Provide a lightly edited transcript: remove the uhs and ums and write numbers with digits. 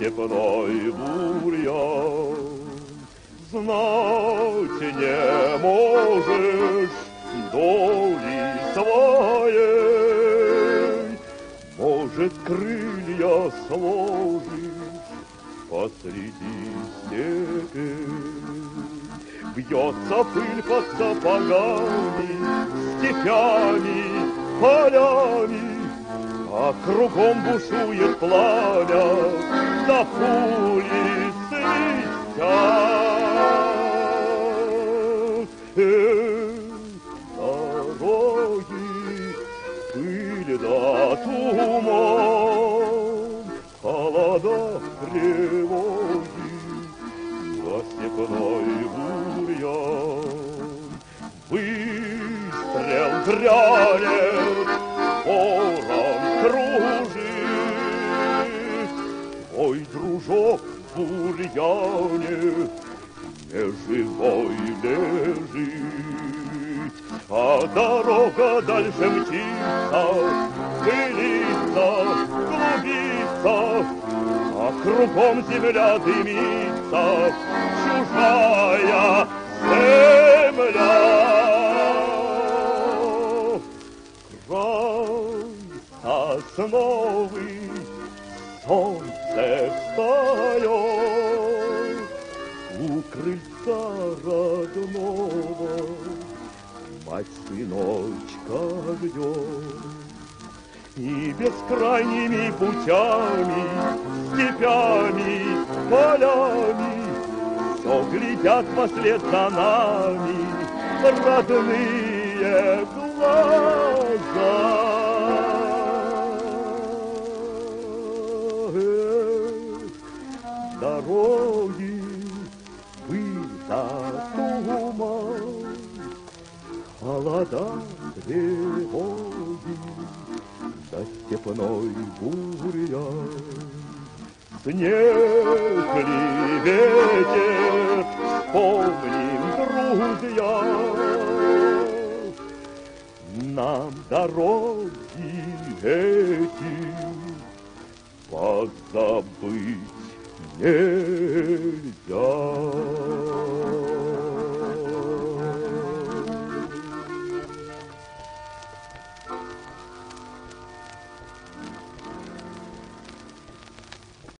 степной бурьян. Знать не можешь доли своей, может, крылья сложишь посреди степи. Бьется пыль под сапогами, степями, полями, а кругом бушует пламя, да пули свистят. Дороги, пыль да туман, холода, тревоги, за степной бурьян. Выстрел грянет, ворон кружит, ой, дружок в бурьяне неживой лежит. А дорога дальше мчится, пылится, клубится, а кругом земля дымится, чужая земля. Край сосновый, солнце встает, у крыльца родного мать сыночка ждет. И бескрайними путями, степями, полями все глядят вслед за нами родные глаза. Дороги, пыль да туман, холода, тревоги, да степной бурьян. Снег ли ветер, вспомним, друзья, нам дороги эти позабыть нельзя.